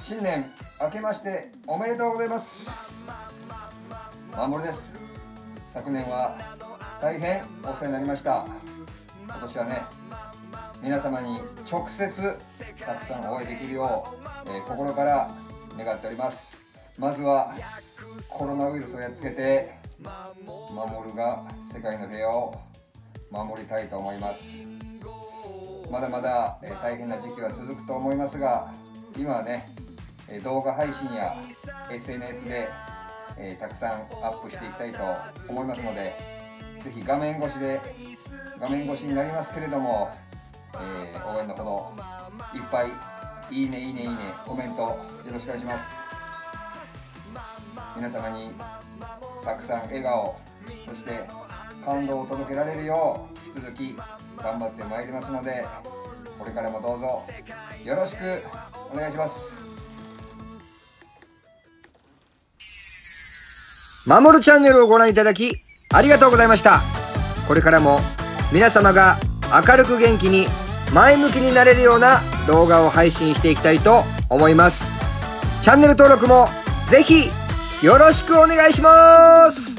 新年明けましておめでとうございます。守です。昨年は大変お世話になりました。今年はね、皆様に直接たくさんお会いできるよう、心から願っております。まずはコロナウイルスをやっつけて、守が世界の平和を守りたいと思います。まだまだ大変な時期は続くと思いますが、今はね、動画配信や SNS でたくさんアップしていきたいと思いますので、ぜひ画面越しになりますけれども、応援のほどいっぱいいいねいいねいいねコメントよろしくお願いします。皆様にたくさん笑顔、そして感動を届けられるよう引き続き頑張ってまいりますので、これからもどうぞよろしくお願いします。 守るチャンネルをご覧いただきありがとうございました。これからも皆様が明るく元気に前向きになれるような動画を配信していきたいと思います。チャンネル登録もぜひよろしくお願いします。